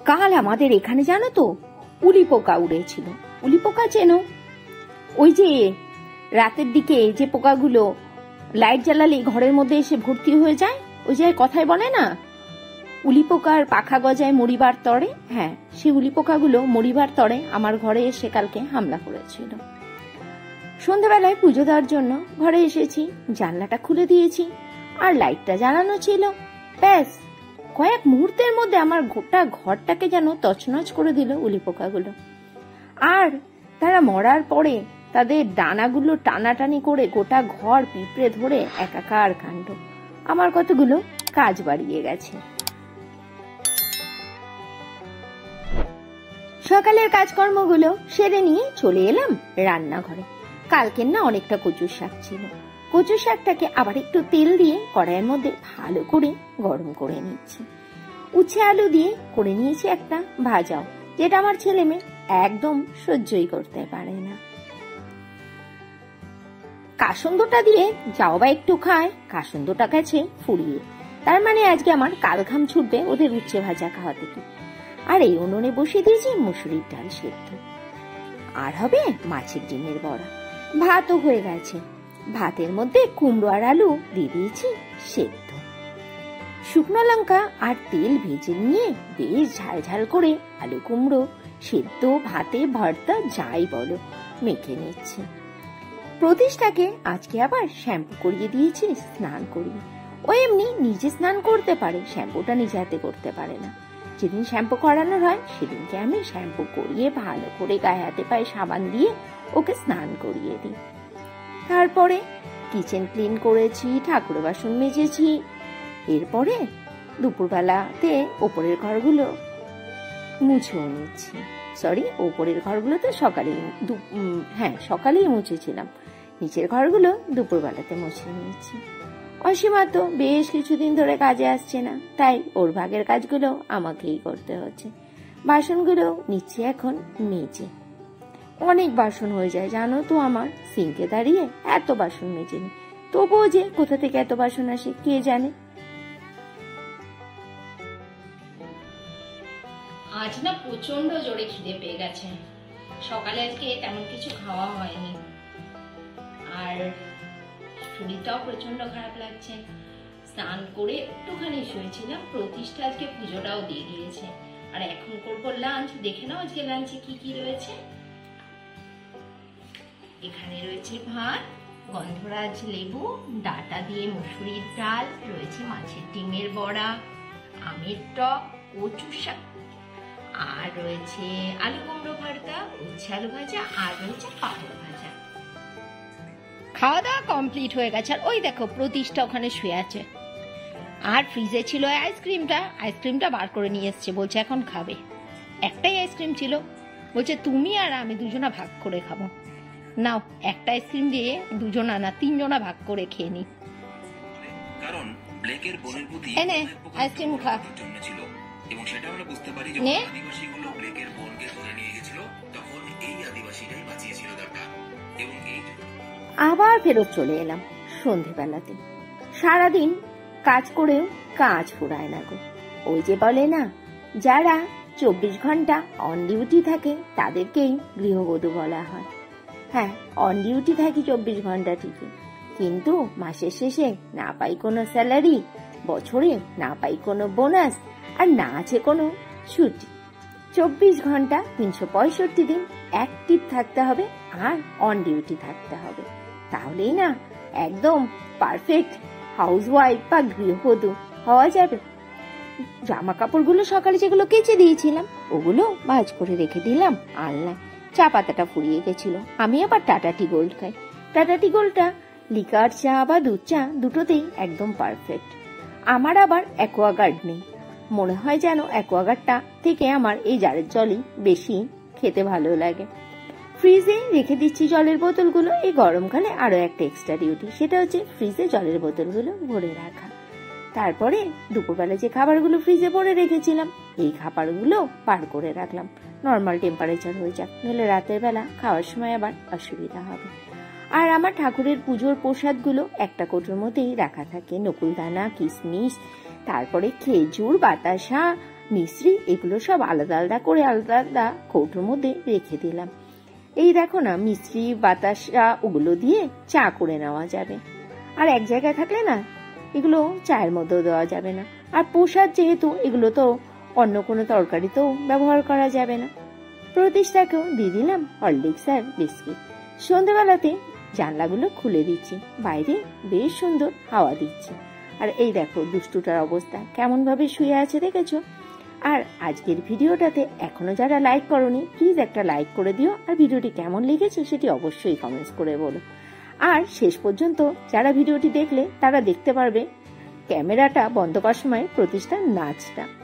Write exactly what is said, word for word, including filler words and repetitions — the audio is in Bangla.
কাল আমাদের এখানে জানো তো উলি পোকা উড়েছিল। উলি পোকা চেনো? ওই যে রাতের দিকে যে পোকাগুলো লাইট জ্বালালে ঘরের মধ্যে এসে ভর্তি হয়ে যায়, ওই যে কথায় বলে না উলি পোকার পাখা গজায় মরিবার তরে, হ্যাঁ সেই উলি পোকাগুলো মরিবার তরে আমার ঘরে এসে কালকে হামলা করেছিল। সন্ধ্যাবেলায় পুজো দেওয়ার জন্য ঘরে এসেছি, জানলাটা খুলে দিয়েছি আর লাইটটা জ্বালানো ছিল। ব্যাস কয়েক মুহূর্তের মধ্যে আমার গোটা ঘরটাকে যেন তছনছ করে দিল উলি পোকাগুলো। আর তারা মরার পরে তাদের ডানাগুলো টানাটানি করে গোটা ঘর পিঁপড়ে ধরে একাকার কাণ্ড। আমার কতগুলো কাজ বাড়িয়ে গেছে। সকালের কাজকর্মগুলো সেরে নিয়ে চলে এলাম রান্নাঘরে। কালকের না অনেকটা কচুর শাক ছিল, কচুর শাকটাকে আবার একটু তেল দিয়ে কড়াইয়ের মধ্যে ভালো করে গরম করে নিচ্ছি। উচ্ছে আলু দিয়ে করে নিয়েছি একটা ভাজাও, যেটা আমার ছেলে মেয়ে একদম সহ্যই করতে পারে না। কাসুন্দটা দিয়ে যাও বা একটু খায়, কাসুন্দটা গেছে ফুরিয়ে। তার মানে আজকে আমার কাল ঘাম ছুটবে ওদের উচ্ছে ভাজা খাওয়া থেকে। আর এই উনুনে বসিয়ে দিয়েছি মুসুরির ডাল সেদ্ধ, আর হবে মাছের ডিমের বড়া। ভাতও হয়ে গেছে, ভাতের মধ্যে কুমড়ো আর আলু দিয়ে দিয়েছি সেদ্ধ। শুকনো লঙ্কা আর তেল ভেজে নিয়ে বেশ ঝাল ঝাল করে আলু কুমড়ো সেদ্ধ ভাতে ভর্তা যাই বলো মেখে নিচ্ছি। প্রতিষ্ঠাকে আজকে আবার শ্যাম্পু করিয়ে দিয়েছি স্নান করিয়ে। ও এমনি নিজে স্নান করতে পারে, শ্যাম্পুটা নিজে হাতে করতে পারে না। যেদিন শ্যাম্পু করানোর হয় সেদিনকে আমি শ্যাম্পু করিয়ে ভালো করে গায়ে হাতে পায়ে সাবান দিয়ে ওকে স্নান করিয়ে দিই। তারপরে কিচেন ক্লিন করেছি, ঠাকুর বাসন মেজেছি। এরপরে দুপুরবেলাতে ওপরের ঘরগুলো মুছেও নিচ্ছি। সরি, ওপরের ঘরগুলো তো সকালেই হ্যাঁ সকালেই মুছেছিলাম, নিচের ঘরগুলো দুপুরবেলাতে মুছে নিচ্ছি। অসীমা তো বেশ কিছুদিন ধরে কাজে আসছে না, তাই ওর ভাগের কাজগুলো আমাকেই করতে হচ্ছে। বাসনগুলো নিচ্ছি এখন মেজে। অনেক বাসন হয়ে যায় জানো তো আমার, সিঙ্কে দাঁড়িয়ে এত বাসন মেজে নি, তবুও যে কোথা থেকে এত বাসন আসে কে জানে। আজ না প্রচন্ড জোরে খিদে পেয়ে গেছে। সকালে আজকে তেমন কিছু খাওয়া হয়নি, আর শরীরটাও প্রচন্ড খারাপ লাগছে। স্নান করে একটুখানি শুয়েছিলাম। প্রতিষ্ঠা আজকে পুজোটাও দিয়ে দিয়েছে, আর এখন করবো লাঞ্চ। দেখে নাও আজকে লাঞ্চে কি কি রয়েছে। এখানে রয়েছে ভাত, গন্ধরাজ লেবু, ডাটা দিয়ে মুসুরির ডাল, রয়েছে মাছের ডিমের বড়া, আমের টক, কচু শাক, আর রয়েছে আলু কুমড়ো ভর্তা, উচ্ছে আলু ভাজা, আর রয়েছে পাঁপড় ভাজা। খাওয়া দাওয়া কমপ্লিট হয়ে গেছে। আর ওই দেখো প্রতিষ্ঠা ওখানে শুয়ে আছে। আর ফ্রিজে ছিল আইসক্রিমটা, আইসক্রিমটা বার করে নিয়ে এসছে, বলছে এখন খাবে। একটাই আইসক্রিম ছিল, বলছে তুমি আর আমি দুজনা ভাগ করে খাবো। নাও একটা আইসক্রিম দিয়ে দুজনা না তিনজনা ভাগ করে খেয়ে নি। কারণ ব্লেকের বোনের প্রতি এনে আইসক্রিম খা ছিল, এবং সেটা আমরা বুঝতে পারি যখন আদিবাসীগুলো ব্লেকের বোনকে ধরে নিয়ে গেছিল, তখন এই আদিবাসীরাই বাঁচিয়েছিল তাকে। এবং এই আবার ফেরত চলে এলাম সন্ধেবেলাতে। সারাদিন কাজ করেও কাজ ফুরায় না গো। ওই যে বলে না, যারা চব্বিশ ঘন্টা অন ডিউটি থাকে তাদেরকেই গৃহবধূ বলা হয়। হ্যাঁ, অন ডিউটি থাকি চব্বিশ ঘন্টা ঠিকই, কিন্তু মাসের শেষে না পাই কোনো স্যালারি, বছরে না পাই কোনো বোনাস, আর না আছে কোনো ছুটি। চব্বিশ ঘন্টা তিনশো পঁয়ষট্টি দিন অ্যাক্টিভ থাকতে হবে আর অন ডিউটি থাকতে হবে, তাহলেই না একদম পারফেক্ট হাউসওয়াইফ বা গৃহবধূ হওয়া যাবে। জামা কাপড়গুলো সকালে যেগুলো কেচে দিয়েছিলাম ওগুলো ভাঁজ করে রেখে দিলাম আলনায়। চা পাতাটা ফুরিয়ে গেছিল, আমি আবার টাটা টি গোল্ড খাই। টাটা টি গোল্ডটা লিকার চা বা দুধ চা দুটোতেই একদম পারফেক্ট। আমার আবার অ্যাকোয়াগার্ড নেই, মনে হয় যেন অ্যাকোয়াগার্ডটা থেকে আমার এই জারের জলই বেশি খেতে ভালো লাগে। ফ্রিজে রেখে দিচ্ছি জলের বোতলগুলো। এই গরমকালে আরো একটা এক্সট্রা ডিউটি, সেটা হচ্ছে ফ্রিজে জলের বোতলগুলো ভরে রাখা। তারপরে দুপুরবেলা যে খাবারগুলো ফ্রিজে ভরে রেখেছিলাম এই খাবারগুলো বার করে রাখলাম, নর্মাল টেম্পারেচার হয়ে যাক, নইলে রাতের বেলা খাওয়ার সময় আবার অসুবিধা হবে। আর আমার ঠাকুরের পুজোর প্রসাদগুলো একটা কোটোর মধ্যেই রাখা থাকে, নকুলদানা, কিশমিশ, তারপরে খেজুর, বাতাসা, মিশ্রি এগুলো সব আলাদা আলাদা করে আলাদা আলাদা কৌটোর মধ্যে রেখে দিলাম। এই দেখো না, মিশ্রি বাতাসা ওগুলো দিয়ে চা করে নেওয়া যাবে। আর এক জায়গায় থাকলে না এগুলো চায়ের মধ্যেও দেওয়া যাবে না। আর প্রসাদ যেহেতু, এগুলো তো অন্য কোনো তরকারিতেও ব্যবহার করা যাবে না। প্রতিষ্ঠাকেও দিয়ে দিলাম হরলিক্স আর বিস্কিট। সন্ধ্যেবেলাতে জানলাগুলো খুলে দিচ্ছি, বাইরে বেশ সুন্দর হাওয়া দিচ্ছে। আর এই দেখো দুষ্টুটার অবস্থা কেমন ভাবে শুয়ে আছে দেখেছো। আর আজকের ভিডিওটাতে এখনো যারা লাইক করোনি, প্লিজ একটা লাইক করে দিও। আর ভিডিওটি কেমন লেগেছে সেটি অবশ্যই কমেন্টস করে বলো। আর শেষ পর্যন্ত যারা ভিডিওটি দেখলে তারা দেখতে পারবে ক্যামেরাটা বন্ধ করার সময় প্রতিষ্ঠার নাচটা।